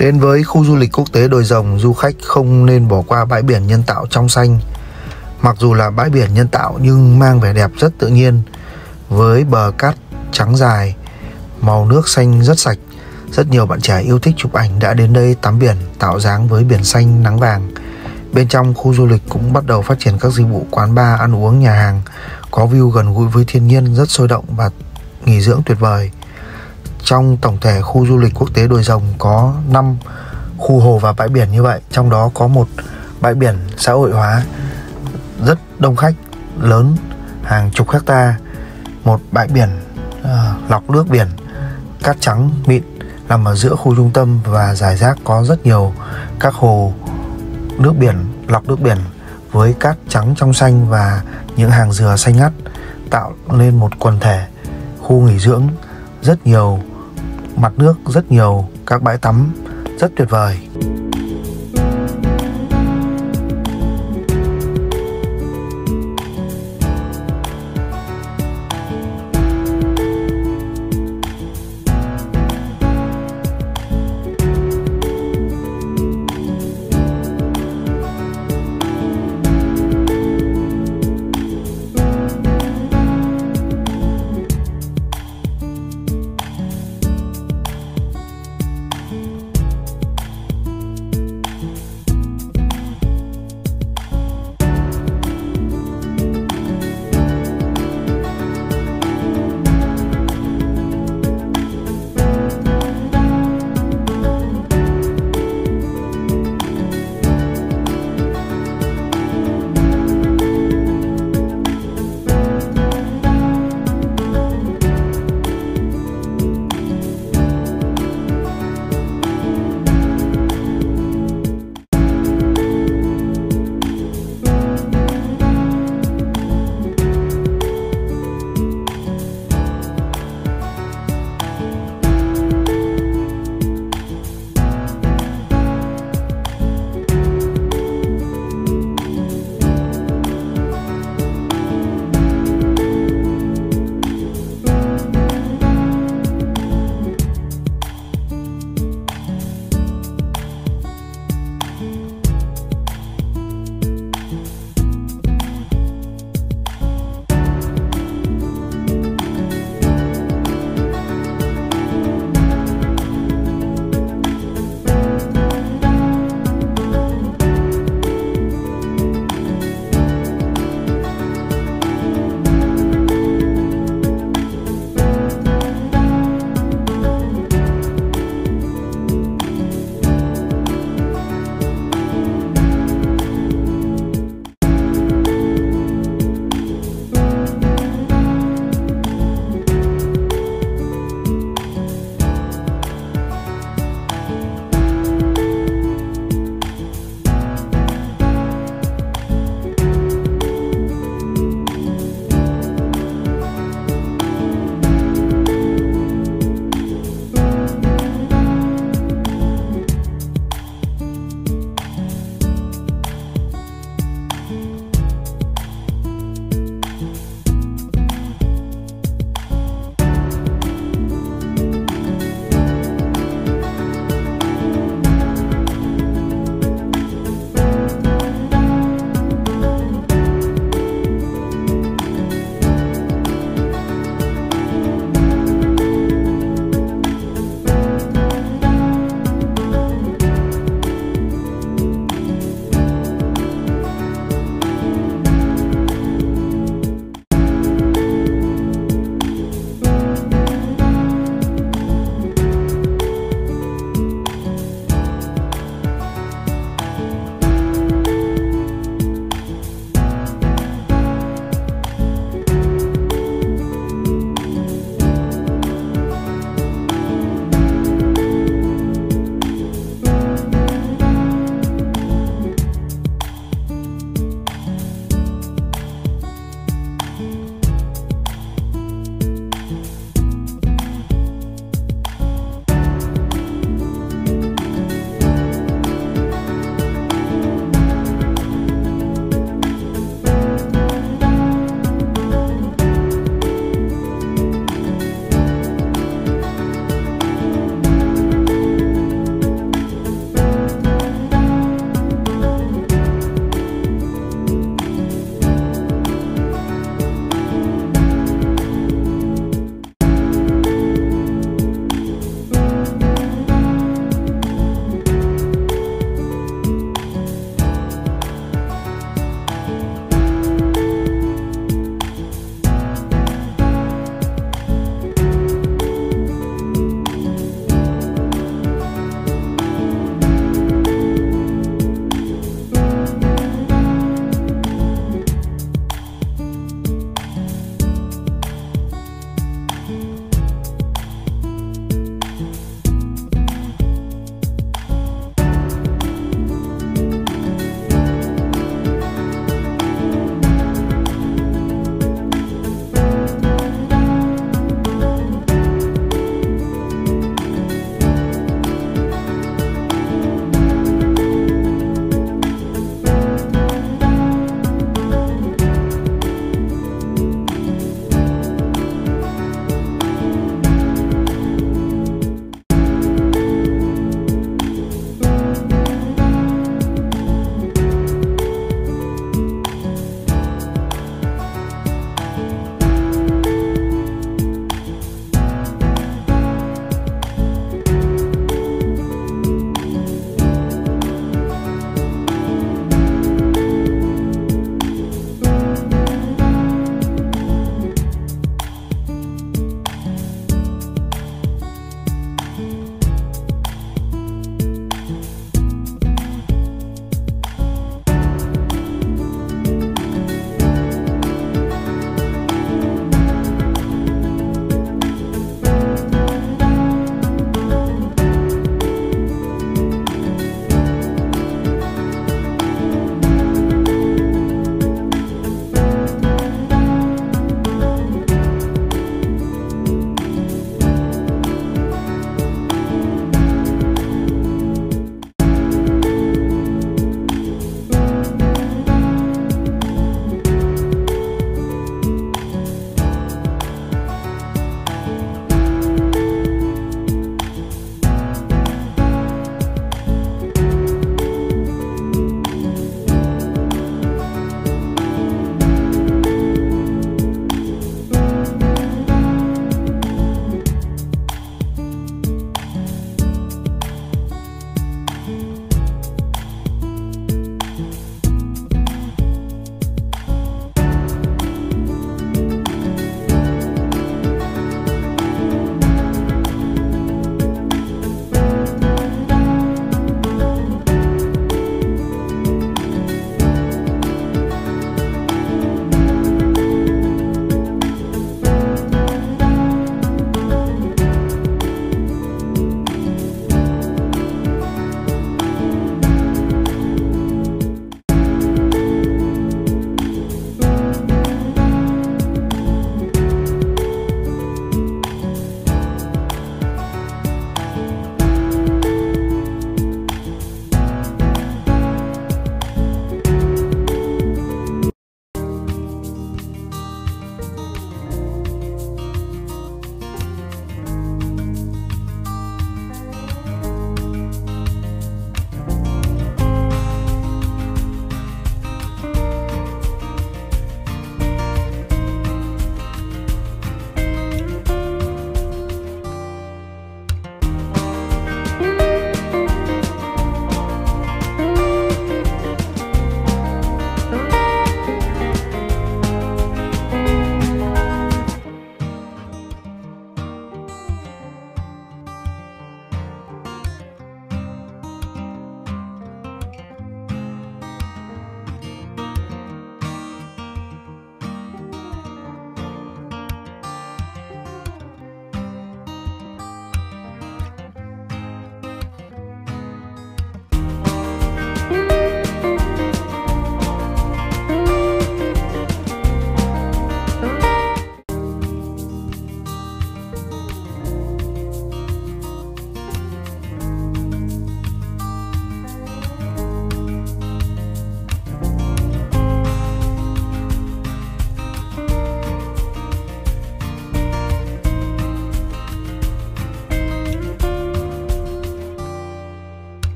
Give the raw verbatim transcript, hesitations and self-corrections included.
Đến với khu du lịch quốc tế Đồi Rồng, du khách không nên bỏ qua bãi biển nhân tạo trong xanh. Mặc dù là bãi biển nhân tạo nhưng mang vẻ đẹp rất tự nhiên, với bờ cát trắng dài, màu nước xanh rất sạch. Rất nhiều bạn trẻ yêu thích chụp ảnh đã đến đây tắm biển, tạo dáng với biển xanh nắng vàng. Bên trong khu du lịch cũng bắt đầu phát triển các dịch vụ quán bar, ăn uống, nhà hàng, có view gần gũi với thiên nhiên, rất sôi động và nghỉ dưỡng tuyệt vời. Trong tổng thể khu du lịch quốc tế Đồi Rồng có năm khu hồ và bãi biển như vậy. Trong đó có một bãi biển xã hội hóa rất đông khách, lớn, hàng chục hecta. Một bãi biển uh, lọc nước biển, cát trắng mịn nằm ở giữa khu trung tâm, và rải rác có rất nhiều các hồ nước biển, lọc nước biển với cát trắng trong xanh và những hàng dừa xanh ngắt, tạo nên một quần thể khu nghỉ dưỡng. Rất nhiều mặt nước, rất nhiều các bãi tắm rất tuyệt vời.